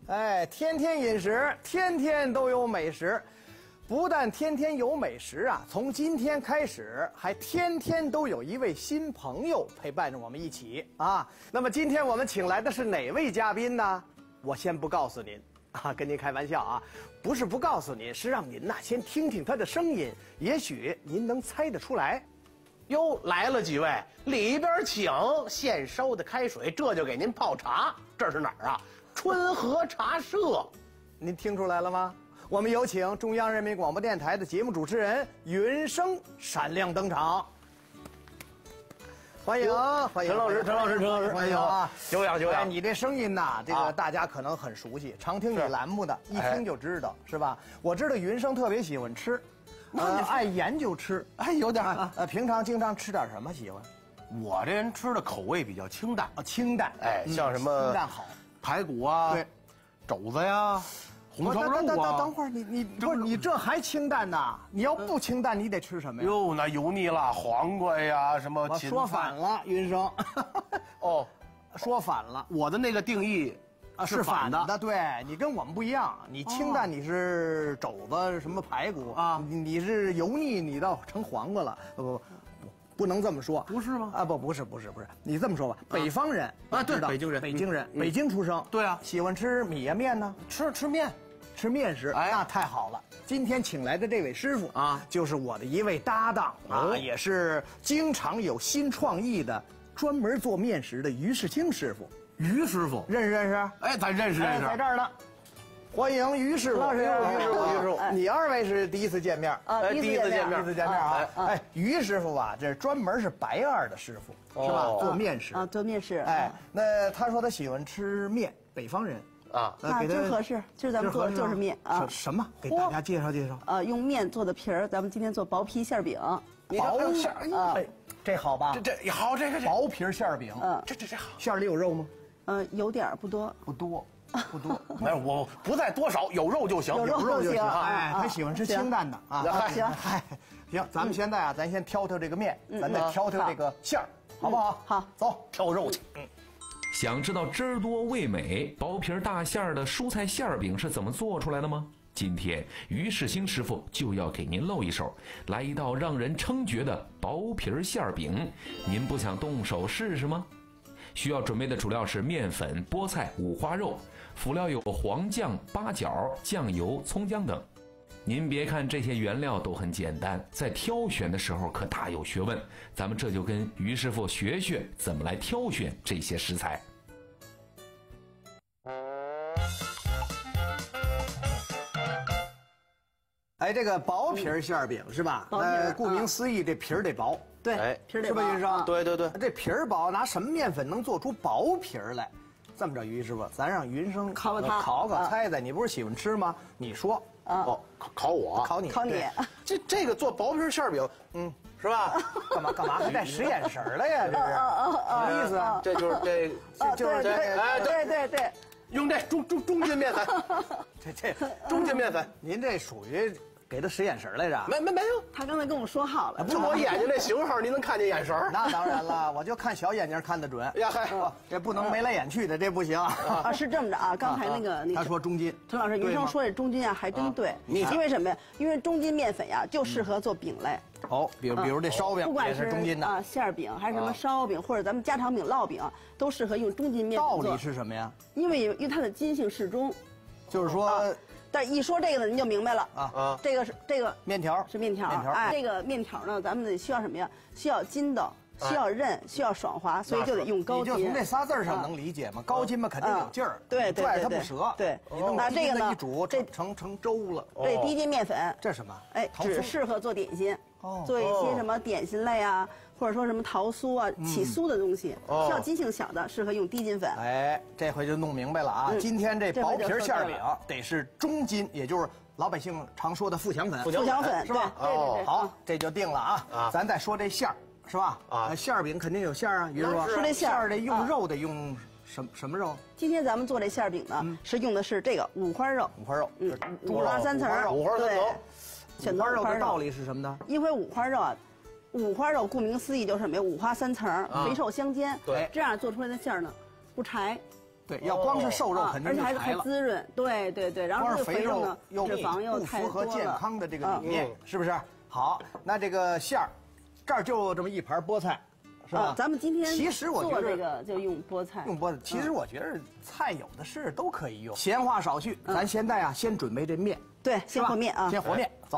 哎，天天饮食，天天都有美食。不但天天有美食啊，从今天开始还天天都有一位新朋友陪伴着我们一起啊。那么今天我们请来的是哪位嘉宾呢？我先不告诉您啊，跟您开玩笑啊，不是不告诉您，是让您呐先听听他的声音，也许您能猜得出来。 哟，来了几位，里边请，现收的开水，这就给您泡茶。这是哪儿啊？春和茶社。 您听出来了吗？我们有请中央人民广播电台的节目主持人云生闪亮登场，欢迎欢迎陈老师， 欢迎啊！ 久仰久仰。 你这声音呐，这个大家可能很熟悉，常听你栏目的，一听就知道，是吧？我知道云生特别喜欢吃，爱研究吃， 哎，有点平常经常吃点什么喜欢？ 我这人吃的口味比较清淡啊，清淡， 哎，像什么清淡好， 排骨啊，对，肘子呀。红烧肉啊！ 等会儿你不是你这还清淡呐？你要不清淡，你得吃什么呀？ 哟，那油腻了，黄瓜呀，什么？ 我说反了，云生。 哦， 说反了， 我的那个定义是反的。对你跟我们不一样，你清淡你是肘子什么排骨啊，你是油腻，你倒成黄瓜了。不能这么说， 不是吗？ 啊，不是，你这么说吧，北方人啊，对，北京出生， 对啊， 喜欢吃米呀面呢？ 吃面。 吃面食，哎，那太好了！今天请来的这位师傅啊，就是我的一位搭档啊，也是经常有新创意的，专门做面食的于世清师傅。 于师傅， 认识？ 哎，咱认识。 在这儿呢。欢迎于师傅， 老师，于师傅， 你二位是第一次见面啊？第一次见面啊！哎，于师傅啊，这专门是白二的师傅，是吧？做面食啊，做面食。 哎，那他说他喜欢吃面，北方人。 啊，真合适！今儿咱们做的就是面啊。 什么？给大家介绍介绍。 用面做的皮儿，咱们今天做薄皮馅饼。 薄馅啊，这好吧？ 这好，这薄皮馅饼。这好。馅里有肉吗？ 有点不多。 不多。 没有，我不在多少，有肉就行， 有肉就行。 哎，他喜欢吃清淡的啊。行，咱们现在啊，咱先挑这个面，咱再挑这个馅儿，好不好？ 好， 走， 挑肉去。 想知道汁儿多味美、薄皮大馅儿的蔬菜馅饼是怎么做出来的吗？今天于世清师傅就要给您露一手，来一道让人称绝的薄皮馅饼。您不想动手试试吗？需要准备的主料是面粉、菠菜、五花肉，辅料有黄酱、八角、酱油、葱姜等。您别看这些原料都很简单，在挑选的时候可大有学问。咱们这就跟于师傅学学怎么来挑选这些食材。 哎，这个薄皮馅饼是吧？顾名思义，这皮儿得薄。 对，皮儿得薄，是吧，云生？ 对。 这皮儿薄，拿什么面粉能做出薄皮儿来？这么着，于师傅，咱让云生考猜猜，你不是喜欢吃吗？你说。 考我， 考你。 这个做薄皮馅饼，是吧？ 干嘛还带使眼神了呀？这是什么意思啊？ 这就是对， 用这中筋面粉，这中筋面粉， 您这属于给他使眼神来着？ 没有， 他刚才跟我说好了， 就我眼睛这型号，您能看见眼神？ 那当然了，我就看小眼睛看得准。 呀嗨， 这不能眉来眼去的，这不行啊！是这么着啊，刚才那个他说中筋， 陈老师，云生说这中筋啊，还真对。因为什么呀？因为中筋面粉呀，就适合做饼类。 比如这烧饼， 不管是中筋的啊，馅饼还是什么烧饼，或者咱们家常饼、烙饼，都适合用中筋面粉做。 道理是什么呀？ 因为它的筋性适中， 就是说。 但一说这个呢，您就明白了啊！这个面条是面条，哎，这个面条呢，咱们得需要什么呀？需要筋道，需要韧，需要爽滑，所以就得用高筋。 你就从这仨字上能理解吗？高筋嘛，肯定有劲儿， 对， 拽它不折。 对， 那这个呢，一煮这成粥了。 这低筋面粉， 这什么？ 哎，只适合做点心，做一些什么点心类啊，或者说什么桃酥啊、起酥的东西，需要筋性小的，适合用低筋粉。 哎，这回就弄明白了啊！今天这薄皮馅饼得是中筋，也就是老百姓常说的富强粉。 富强粉是吧？ 对。 好，这就定了啊！咱再说这馅儿是吧？馅饼肯定有馅儿啊，于师傅。 说这馅儿得用肉，得用什么肉？ 今天咱们做这馅饼呢，是用的是这个五花肉。 五花肉， 五花三层。 五花三层。 选择五花肉的道理是什么呢？ 因为五花肉啊，五花肉顾名思义就是什么呀？五花三层，肥瘦相间。 对， 这样做出来的馅儿呢，不柴， 对，要光是瘦肉肯定而且还就柴了。 滋润，对对对，然后这个肥肉呢， 又脂肪又不太多符合健了。 康的这个理念，是不是？好，那这个馅儿，这儿就这么一盘菠菜，是吧？ 咱们今天其实我觉做得这个就用菠菜， 用菠菜，其实我觉得菜有的是都可以用。闲话少叙，咱现在啊，先准备这面， 对， 是吧先和面啊， 先和面，走。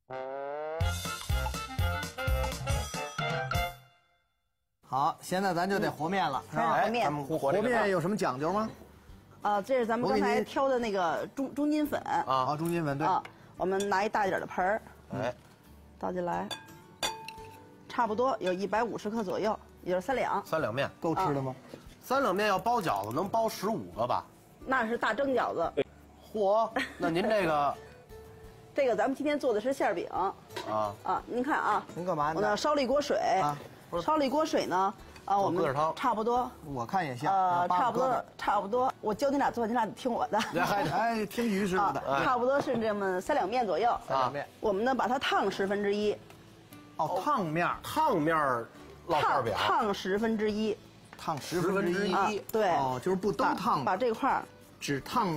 好，现在咱就得和面了，是吧？ 和面咱们和面有什么讲究吗？ 这是咱们刚才我给您挑的那个中筋粉啊，中筋粉对。 我们拿一大一点的盆儿，倒进来，差不多有150克左右，也就是3两。 3两面够吃的吗 ？3两面要包饺子能包15个吧？ 那是大蒸饺子。 嚯，那您这个这个咱们今天做的是馅儿饼您看啊， 您干嘛呢我呢烧了一锅水烧了一锅水呢我们疙瘩汤差不多我看也像。 差不多，我教你俩做，你俩得听我的。 哎，听于师傅的。 差不多是这么3两面左右。 3两面。 我们呢把它烫1/10。 哦，烫面烙馅饼， 烫1/10。 烫1/10。 对。 哦，就是不都烫， 把这块儿只烫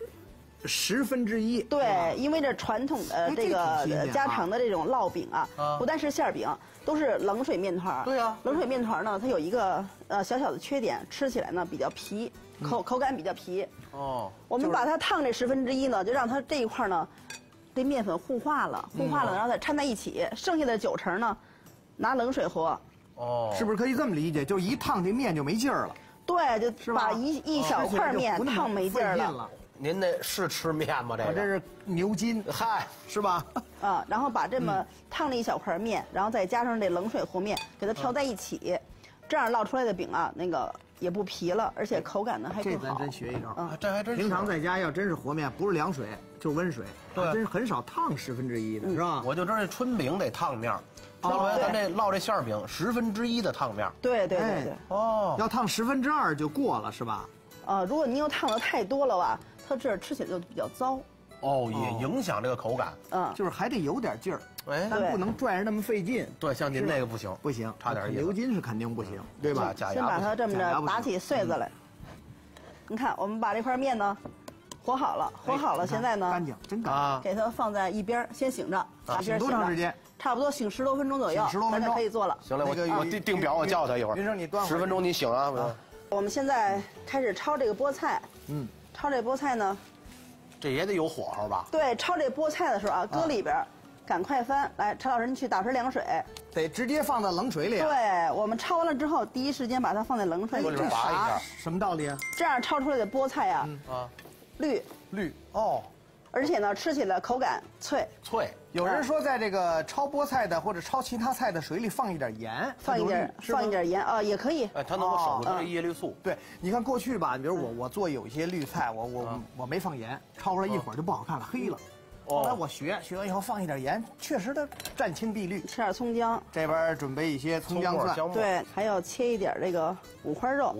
1/10。 对，因为这传统的这个家常的这种烙饼不但是馅儿饼，都是冷水面团。 对呀， 冷水面团呢，它有一个小小的缺点，吃起来呢比较皮，口感比较皮。 哦， 我们把它烫这1/10呢，就让它这一块呢，这面粉糊化了，然后再掺在一起，剩下的9成呢，拿冷水和。 哦， 是不是可以这么理解？就一烫这面就没劲儿了。 对，就把一小块面烫没劲儿了。 您那是吃面吗？这个我这是牛筋， 嗨， 是吧？ 然后把这么烫了一小块面，然后再加上这冷水和面，给它调在一起，这样烙出来的饼那个也不皮了，而且口感呢还更好。 这咱真学一招。 这还真是。 平常在家要真是和面，不是凉水就是温水，真是很少烫1/10的，是吧？ 我就知道这春饼得烫面，要不然咱这烙这馅儿饼1/10的烫面。 对。 哦， 要烫2/10就过了，是吧？ 如果您要烫的太多了吧，它这吃起来就比较糟。 哦，也影响这个口感。 就是还得有点劲儿， 哎， 但不能拽着那么费劲。 对，像您那个不行， 不行， 差点意思。 牛筋是肯定不行，对吧？ 先把它这么着打起碎子来。你看，我们把这块面呢和好了，现在呢干净，真干净。 给它放在一边先醒着， 醒多长时间？ 差不多醒10多分钟左右，咱就可以做了。 行了，我定表，我叫他一会儿。 云生，你端 10分钟，你醒啊。 我们现在开始焯这个菠菜。焯这菠菜呢， 这也得有火候吧？ 对，焯这菠菜的时候搁里边，赶快翻。来，陈老师，您去打盆凉水。 得直接放到冷水里。 对，我们焯完了之后，第一时间把它放在冷水里。 这拔一下， 什么道理啊？ 这样焯出来的菠菜绿哦， 而且呢，吃起来口感脆。 有人说，在这个焯菠菜的或者焯其他菜的水里放一点盐， 放一点盐也可以。 哎，它能够守住这叶绿素。 对，你看过去吧，比如我做有一些绿菜，我没放盐，焯出来一会儿就不好看了，黑了。后来我学完以后放一点盐，确实它湛青碧绿。 吃点葱姜， 这边准备一些葱姜蒜， 对，还要切一点这个五花肉。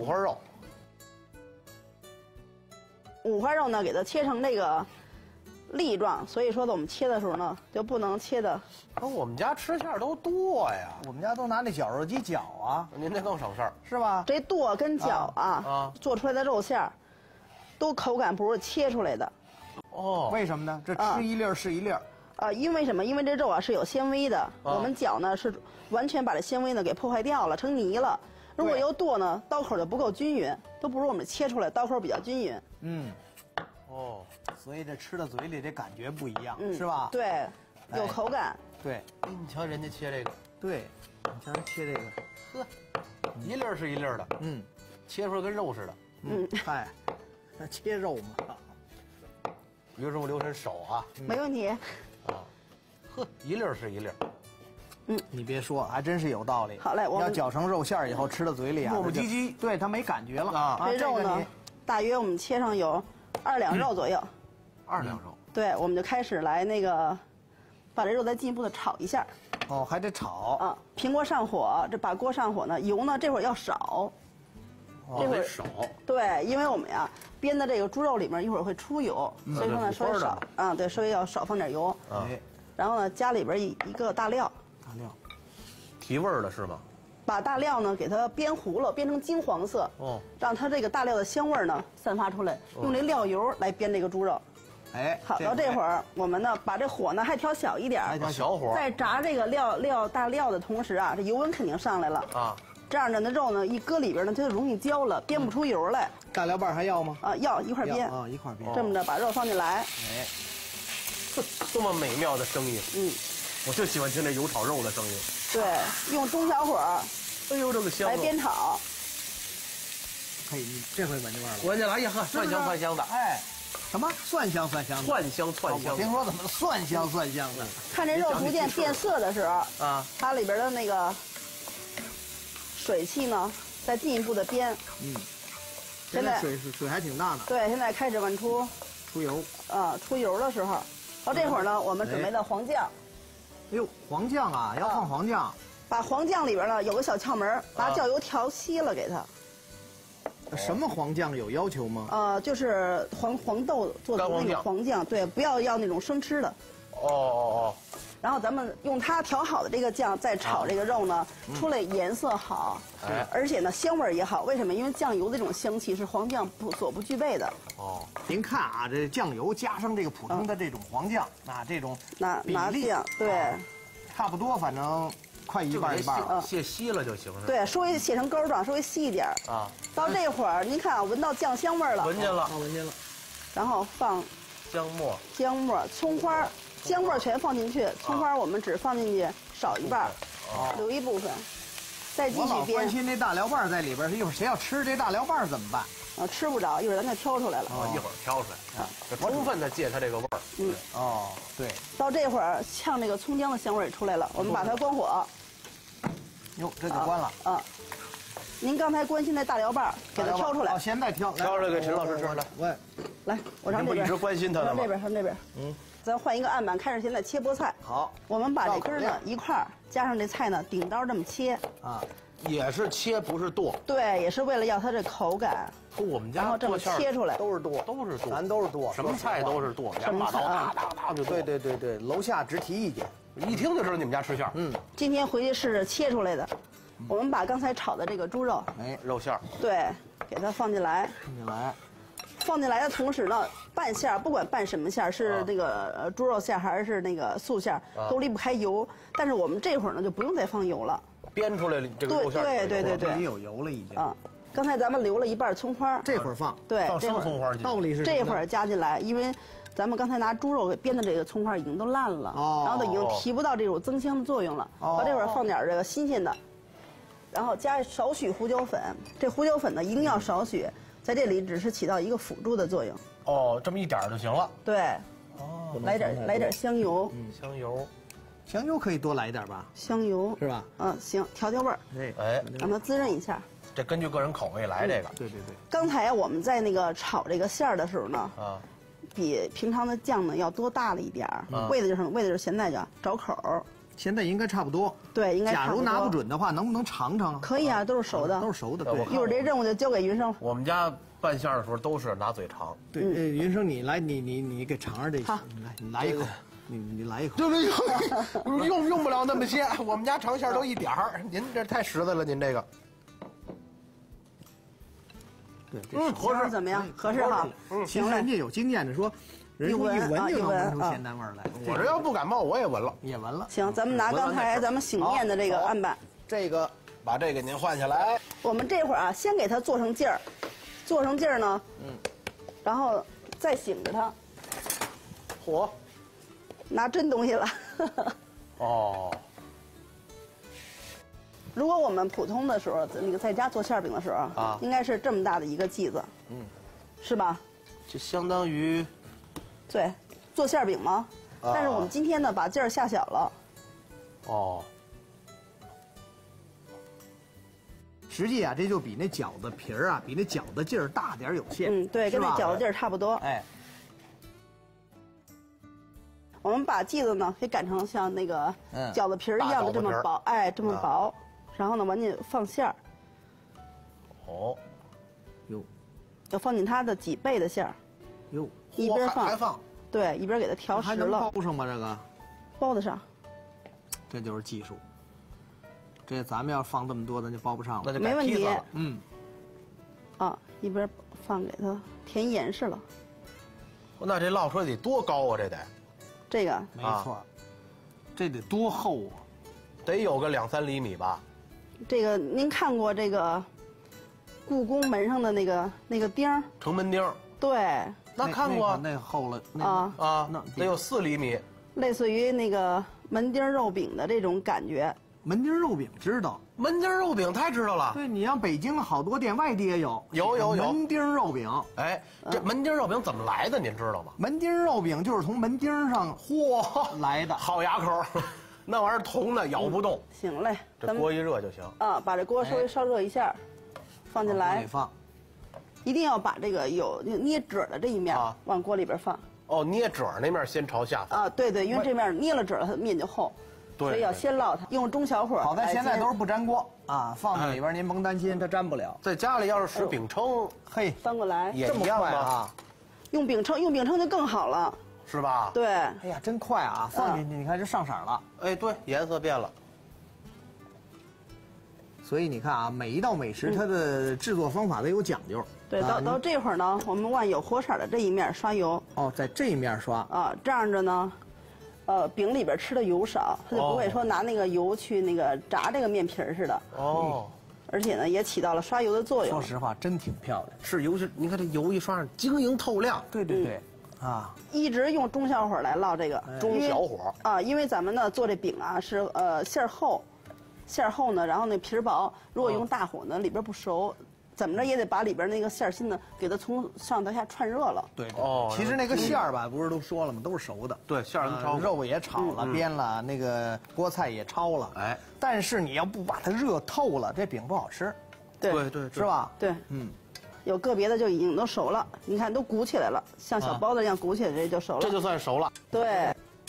五花肉呢，给它切成这个粒状，所以说呢，我们切的时候呢，就不能切的。 我们家吃馅儿都剁呀， 我们家都拿那绞肉机绞啊。 您这更省事儿， 是吧？ 这剁跟绞做出来的肉馅儿，都口感不如切出来的。 哦， 为什么呢？这吃一粒儿是一粒儿。 因为什么？因为这肉是有纤维的，我们绞呢是完全把这纤维呢给破坏掉了，成泥了。如果要剁呢，刀口就不够均匀，都不如我们切出来刀口比较均匀。 所以这吃到嘴里这感觉不一样，是吧？ 对，有口感。 对， 你瞧人家切这个， 对，你瞧人切这个， 呵，一粒儿是一粒儿的，切出来跟肉似的。 嗨，那切肉嘛。 于师傅留神手啊， 没问题。 呵，一粒儿是一粒儿。 你别说，还真是有道理。 好嘞，我们要搅成肉馅儿以后，吃到嘴里磨磨唧唧， 对它没感觉了。 这肉呢，大约我们切上有2两肉左右。 2两肉。 对，我们就开始来那个，把这肉再进一步的炒一下。 还得炒。 平锅上火，把锅上火呢，油呢这会儿要少。 这会儿少。 对，因为我们呀煸的这个猪肉里面一会儿会出油，所以说呢稍微少对，稍微要少放点油。 哎， 然后呢加里边一个大料。 提味儿的是吗？ 把大料呢给它煸糊了，煸成金黄色，让它这个大料的香味呢散发出来，用这料油来煸这个猪肉。 哎， 好，到这会儿我们呢把这火呢还调小一点， 还调小火， 在炸这个大料的同时啊，这油温肯定上来了啊。这样呢，那肉呢一搁里边呢，它就容易焦了，煸不出油来。 大料瓣还要吗？ 啊，要一块煸啊，一块煸。 这么着把肉放进来。 哎， 多么美妙的声音！我就喜欢听这油炒肉的声音。 对，用中小火。 哎呦，这么香！ 来煸炒。 可以，你这回闻见味儿了。 闻见了，哎呀呵，蒜香蒜香的。 哎，什么蒜香蒜香的？ 蒜香蒜香。 我听说怎么蒜香蒜香的？ 看这肉逐渐变色的时候啊，它里边的那个水汽呢，再进一步的煸。 现在水还挺大的。 对，现在开始往出油。 出油的时候，到这会儿呢，我们准备的黄酱。 哎呦，黄酱啊，要放黄酱。 把黄酱里边呢有个小窍门，把酱油调稀了给它。 什么黄酱有要求吗？ 就是黄豆做的那个黄酱，对，不要那种生吃的。然后咱们用它调好的这个酱再炒这个肉呢，出来颜色好，而且呢香味也好。为什么？因为酱油的这种香气是黄酱所不具备的。 您看啊，这酱油加上这个普通的这种黄酱，这种拿酱，对， 差不多，反正。快一半一半， 卸稀了就行是吧？ 对，稍微卸成膏状，稍微稀一点啊。到这会儿，您看啊，闻到酱香味了， 闻见了， 闻见了。 然后放姜末、 葱花，姜末全放进去，葱花我们只放进去少一半，留一部分，再继续煸。 我老关心那大料瓣在里边，一会儿谁要吃这大料瓣怎么办？ 吃不着，一会儿咱就挑出来了。 一会儿挑出来，就充分的借它这个味儿。 对。 到这会儿，像那个葱姜的香味出来了，我们把它关火。 哟，这就关了。 您刚才关心那大料瓣，给它挑出来。 现在挑出来给陈老师吃来。 来，我上这边。 一直关心他的吗？ 上这边。咱换一个案板，开始现在切菠菜。 好。 我们把这根呢一块儿，加上这菜呢顶刀这么切。 也是切，不是剁。 对，也是为了要它这口感。 我们家然后这么切出来， 都是剁，咱都是剁， 什么菜都是剁， 什么菜哒就剁。 对，楼下直提意见， 一听就知道你们家吃馅儿。 今天回去是切出来的，我们把刚才炒的这个猪肉， 肉馅儿， 对，给它放进来。放进来的同时呢，拌馅儿不管拌什么馅儿，是这个猪肉馅还是那个素馅儿，都离不开油。但是我们这会儿呢就不用再放油了。 煸出来这个肉馅儿， 对， 有油了已经。 刚才咱们留了一半葱花， 这会儿放， 对， 放生葱花进去。 道理是这会儿加进来，因为咱们刚才拿猪肉给煸的这个葱花已经都烂了，然后都已经提不到这种增香的作用了。到这会儿放点这个新鲜的，然后加少许胡椒粉。这胡椒粉呢一定要少许，在这里只是起到一个辅助的作用。 这么一点就行了。 对，来点香油。 香油可以多来一点吧？ 香油是吧？ 行，调味儿。让它滋润一下。 这根据个人口味来这个。 对。 刚才我们在那个炒这个馅儿的时候呢，比平常的酱呢要多大了一点儿，为的就是什么？为的就是现在找口。 现在应该差不多。 对，应该差不多。 假如拿不准的话，能不能尝尝？ 可以啊，都是熟的。 都是熟的。对。 一会儿这任务就交给云生。 我们家拌馅儿的时候都是拿嘴尝。 对，云生你来，你给尝尝这。 好， 你来一口。你来一口， 用不了那么些，我们家尝馅都一点儿。您这太实在了，您这个。 对， 合适怎么样？合适哈。 其实人家有经验的说，人一闻就能闻出咸淡味来。 我这要不感冒，我也闻了， 行，咱们拿刚才咱们醒面的这个案板， 把这个您换下来。 我们这会儿先给它做成劲儿，呢，然后再醒着它。 火。 拿真东西了。如果我们普通的时候，那个在家做馅饼的时候应该是这么大的一个剂子，是吧？ 就相当于， 对，做馅饼吗？但是我们今天呢，把劲儿下小了。 实际这就比那饺子皮儿比那饺子劲儿大点有限。 对，跟那饺子劲儿差不多。我们把剂子呢给擀成像那个饺子皮儿一样的这么薄，这么薄，然后呢往进放馅儿。要放进它的几倍的馅儿。一边放，对，一边给它调实了。 还能包上吗？这个包得上。 这就是技术。 这咱们要放这么多，咱就包不上了。 那就改坯子了。 嗯。 啊，一边放给它填严实了。 那这烙出来得多高啊？这得。 这个没错。这得多厚啊？ 得有个2、3厘米吧。 这个您看过这个故宫门上的那个钉儿？ 城门钉。 对。 那看过。 那厚了。 啊，那得有4厘米。 类似于那个门钉肉饼的这种感觉。 门钉肉饼知道， 门钉肉饼太知道了。 对，你像北京好多店，外地也有。 有门钉肉饼。 哎，这门钉肉饼怎么来的？您知道吗？ 门钉肉饼就是从门钉上来的， 好牙口，那玩意儿铜的咬不动。 行嘞， 这锅一热就行。 啊，把这锅稍微烧热一下，放进来。 放。 一定要把这个有捏褶的这一面往锅里边放。 哦，捏褶那面先朝下放。 啊，对对，因为这面捏了褶了，它面就厚。 对。 所以要先烙它，用中小火。 好在现在都是不粘锅啊，放在里边您甭担心它粘不了。 在家里要是使饼铛， 嘿， 翻过来也一样啊。 用饼铛就更好了， 是吧？ 对。 哎呀，真快啊！放进去，你看这上色了。 哎，对，颜色变了。 所以你看啊，每一道美食它的制作方法都有讲究。 对，到这会儿呢，我们往有火色的这一面刷油。 哦，在这一面刷。 啊，这样着呢，饼里边吃的油少，它就不会说拿那个油去那个炸这个面皮似的。 哦。 而且呢，也起到了刷油的作用。 说实话，真挺漂亮。 是油是，你看这油一刷上，晶莹透亮。 对对对。啊。 一直用中小火来烙这个。 中小火。 啊，因为咱们呢做这饼啊是馅儿厚，馅儿厚呢，然后那皮儿薄。如果用大火呢，里边不熟。怎么着也得把里边那个馅儿心呢，给它从上到下串热了。 对，哦，其实那个馅儿吧，不是都说了吗？都是熟的。 对，馅儿都烧， 肉也炒了、煸了，那个菠菜也焯了。哎，但是你要不把它热透了，这饼不好吃。 对对， 是吧？ 对，有个别的就已经都熟了，你看都鼓起来了，像小包子一样鼓起来，这就熟了。 这就算熟了。 对。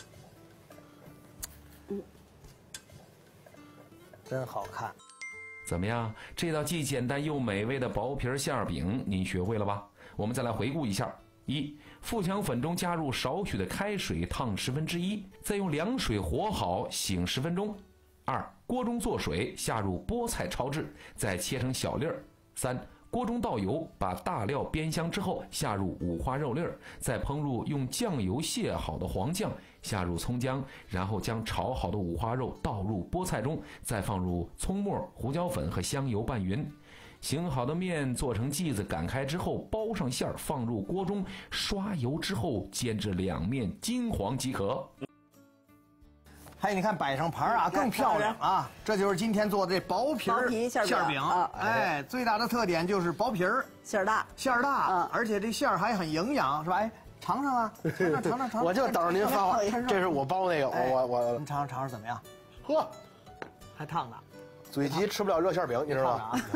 真好看。 怎么样？这道既简单又美味的薄皮馅饼，您学会了吧？我们再来回顾一下：一、富强粉中加入少许的开水烫1/10，再用凉水和好醒10分钟；二、锅中做水，下入菠菜焯制，再切成小粒儿；三、锅中倒油，把大料煸香之后，下入五花肉粒儿，再烹入用酱油卸好的黄酱，下入葱姜，然后将炒好的五花肉倒入菠菜中，再放入葱末、胡椒粉和香油拌匀。醒好的面做成剂子，擀开之后包上馅儿，放入锅中，刷油之后煎至两面金黄即可。 还有你看摆上盘啊，更漂亮啊！这就是今天做的这薄皮馅饼啊！哎，最大的特点就是薄皮儿， 馅儿大， 馅儿大，而且这馅儿还很营养，是吧？哎，尝尝啊，尝。 我就等着您发话，这是我包那个，我您尝尝怎么样？ 呵， 还烫呢， 嘴急吃不了热馅饼，你知道吗？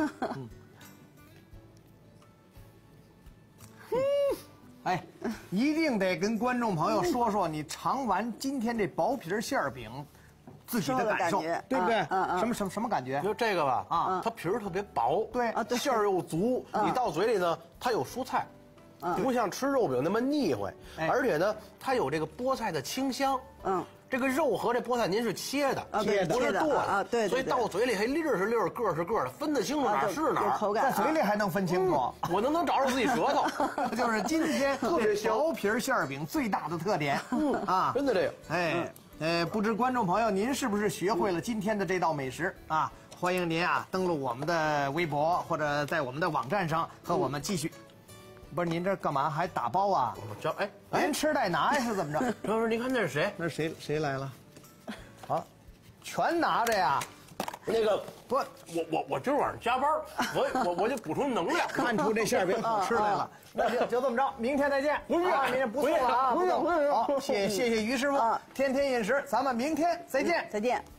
哎，一定得跟观众朋友说说你尝完今天这薄皮馅饼自己的感受，对不对？什么感觉？ 就这个吧，它皮儿特别薄， 对， 馅儿又足，你到嘴里呢，它有蔬菜，不像吃肉饼那么腻歪，而且呢，它有这个菠菜的清香，这个肉和这菠菜您是切的，不是剁的， 对， 所以到嘴里还粒儿是粒儿，个儿是个儿的，分得清楚哪儿是哪儿， 口感在嘴里还能分清楚。 我能找着自己舌头， 就是今天特别薄皮馅饼最大的特点，啊， 真的这个， 不知观众朋友您是不是学会了今天的这道美食啊？欢迎您啊登录我们的微博或者在我们的网站上和我们继续。不是您这干嘛还打包啊？连吃带拿呀是怎么着？ 张老师，您看那是谁？ 那是谁来了？啊，全拿着呀。 那个不，我今儿晚上加班，我就补充能量。 看出这馅饼好吃来了。那就这么着，明天再见。 不是， 明天不送了啊！ 不用。 好，谢谢于师傅，天天饮食，咱们明天再见。 再见。